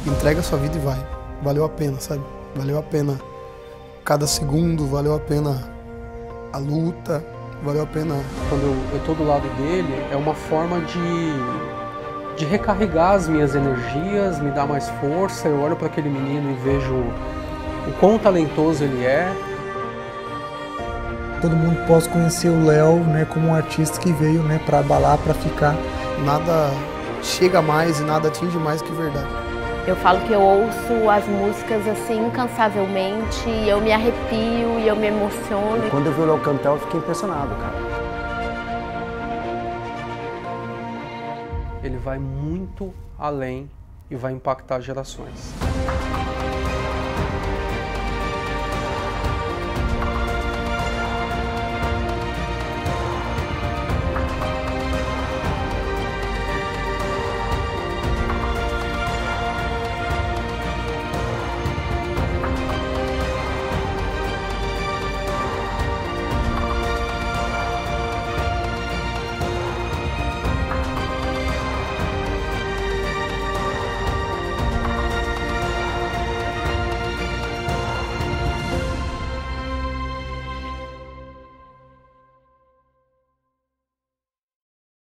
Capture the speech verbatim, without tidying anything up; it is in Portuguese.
entrega a sua vida e vai. Valeu a pena, sabe? Valeu a pena cada segundo, valeu a pena a luta, valeu a pena. Quando eu, eu tô do lado dele, é uma forma de, de recarregar as minhas energias, me dar mais força. Eu olho para aquele menino e vejo o quão talentoso ele é. Todo mundo possa conhecer o Léo, né, como um artista que veio, né, para abalar, para ficar. Nada chega mais e nada atinge mais que verdade. Eu falo que eu ouço as músicas assim incansavelmente, e eu me arrepio e eu me emociono. E quando eu vi o Léo cantar, eu fiquei impressionado, cara. Ele vai muito além e vai impactar gerações.